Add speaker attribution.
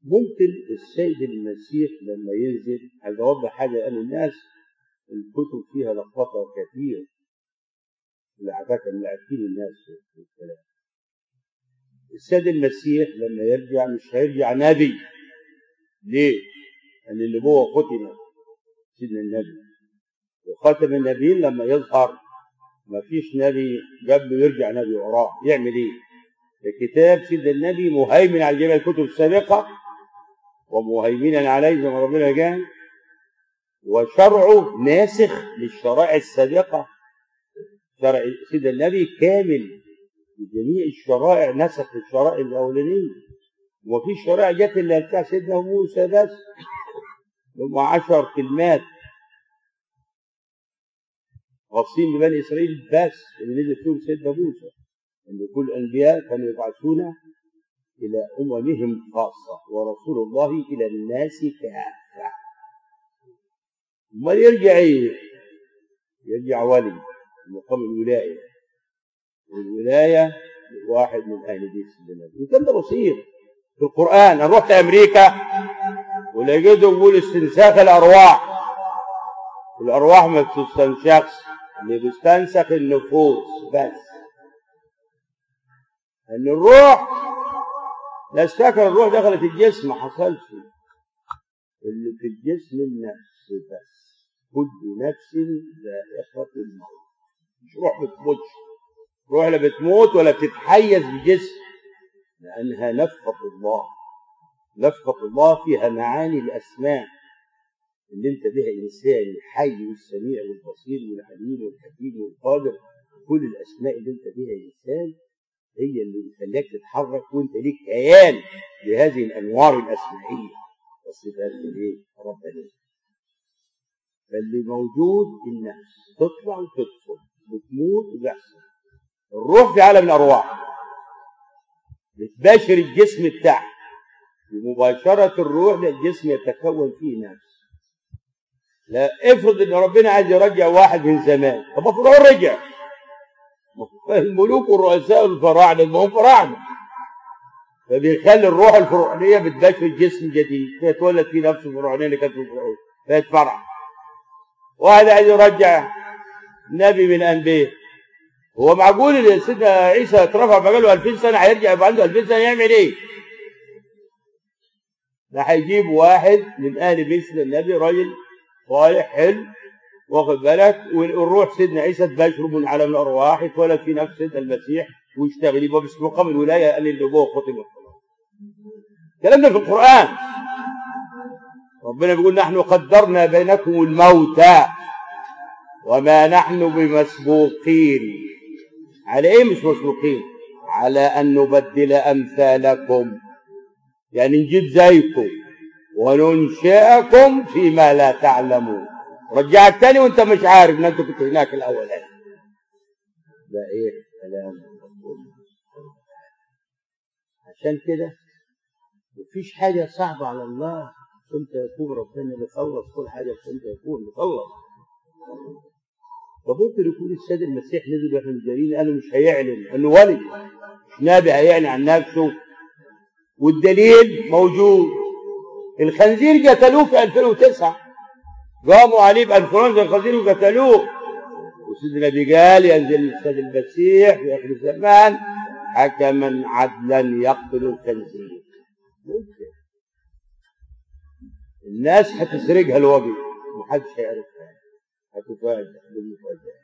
Speaker 1: ممكن السيد المسيح لما ينزل، عايز اوضح حاجه، قال الناس الكتب فيها لخبطه كتير، عارفين الناس في الكلام. السيد المسيح لما يرجع مش هيرجع نبي. ليه؟ لان النبوه ختمت سيدنا النبي، وخاتم النبيين لما يظهر ما فيش نبي قبله يرجع نبي وراه. يعمل ايه؟ الكتاب سيدنا النبي مهيمن على جميع الكتب السابقه ومهيمنا عليه زي ما ربنا قال، وشرعه ناسخ للشرائع السابقه. شرع سيدنا النبي كامل بجميع الشرائع، نسخ الشرائع الاولانيه، ومفيش شرائع جت الا بتاع سيدنا موسى بس، هم 10 كلمات خاصين ببني اسرائيل بس اللي نزل فيهم سيدنا موسى، ان كل الانبياء كانوا يبعثون الى اممهم خاصه ورسول الله الى الناس كافه. امال يرجع ايه؟ يرجع ولي مقام الولايه، والولايه واحد من اهل بيت سيدنا النبي. وكان ده بسيط في القران. انا رحت امريكا ولقيته بيقول استنساخ الارواح. الارواح ما بتستنسخش، اللي بيستنسخ النفوس بس. ان الروح ناس فاكر الروح دخلت الجسم، ما حصلش. اللي في الجسم النفس بس. كل نفس ذائقة الموت. مش روح بتموتش، روح لا بتموت ولا بتتحيز بجسم، لانها نفخة الله. نفخة الله فيها معاني الاسماء اللي انت بها انسان، الحي والسميع والبصير والعليم والحكيم والقادر. كل الاسماء اللي انت بها انسان هي اللي بتخليك تتحرك، وانت ليك كيان بهذه الانوار الاسمائيه والصفات الايه؟ ربانيه. فاللي موجود النفس تطلع وتدخل، بتموت وبيحصل. الروح في عالم الارواح بتباشر الجسم بتاعها، بمباشره الروح للجسم يتكون فيه نفس. لا افرض ان ربنا عايز يرجع واحد من زمان، طب فرعون رجع، الملوك والرؤساء والفراعنه المهم فراعنه، فبيخلي الروح الفرعونيه بتباشر الجسم جديد فيتولد فيه نفس الفرعونيه اللي كانت في الفرعون فيتفرع. واحد عايز يرجع نبي من انبياء، هو معقول ان سيدنا عيسى اترفع بقاله 2000 سنه هيرجع يبقى عنده 2000 سنه يعمل ايه؟ ده هيجيب واحد من اهل بيت النبي، راجل صالح حلو واخد بالك، والروح سيدنا عيسى تباشره من عالم الارواح، يتولد في نفس سيدنا المسيح ويشتغل، يبقى باسم مقام الولايه قال النبوه ختمت. الكلام ده في القران. ربنا بيقول نحن قدرنا بينكم الموت وما نحن بمسبوقين. على ايه مش مسبوقين؟ على ان نبدل امثالكم، يعني نجيب زيكم وننشئكم فيما لا تعلمون. رجعك تاني وانت مش عارف ان انت كنت هناك الاولاني. ده ايه كلام. عشان كده مفيش حاجه صعبه على الله. كنت يكون ربنا بيخلص كل حاجه، كنت يكون بيخلص. فممكن يكون السيد المسيح نزل واحنا جايين قالوا مش هيعلن انه ولي، مش نبي هيعلن عن نفسه، والدليل موجود. الخنزير قتلوه في 2009، قاموا عليه بانفلونزا الخنزير وقتلوه، وسيدنا النبي قال ينزل السيد المسيح في اخر الزمان حكما عدلا يقتل الخنزير. ممكن الناس هتسرقها الوجه، محدش هيعرفها، هتفاجئ بالمفاجاه.